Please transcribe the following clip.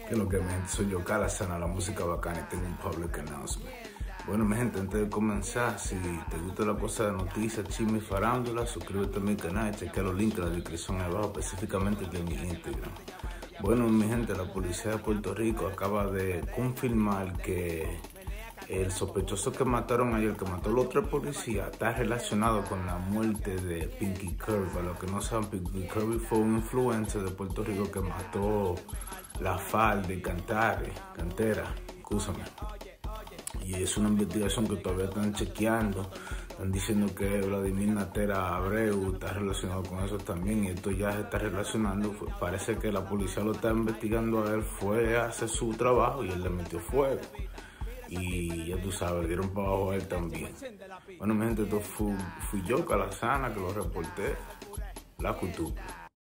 Que lo que mi gente, soy yo, Calazana, la música bacana, y tengo un public announcement. Bueno, mi gente, antes de comenzar, si te gusta la cosa de noticias, chisme y farándula, suscríbete a mi canal y chequea los links en la descripción abajo, específicamente de mi Instagram. Bueno, mi gente, la policía de Puerto Rico acaba de confirmar que el sospechoso que mataron ayer, que mató a los 3 policías, está relacionado con la muerte de Pinky Curry. Para los que no saben, Pinky Curry fue un influencer de Puerto Rico que mató la falda y cantera, escúchame. Y es una investigación que todavía están chequeando. Están diciendo que Vladimir Natera Abreu está relacionado con eso también, y esto ya se está relacionando. Parece que la policía lo está investigando a él, fue a hacer su trabajo y él le metió fuego. Y ya tú sabes, le dieron para abajo a él también. Bueno, mi gente, esto fui yo, Calazana, que lo reporté. La cultura.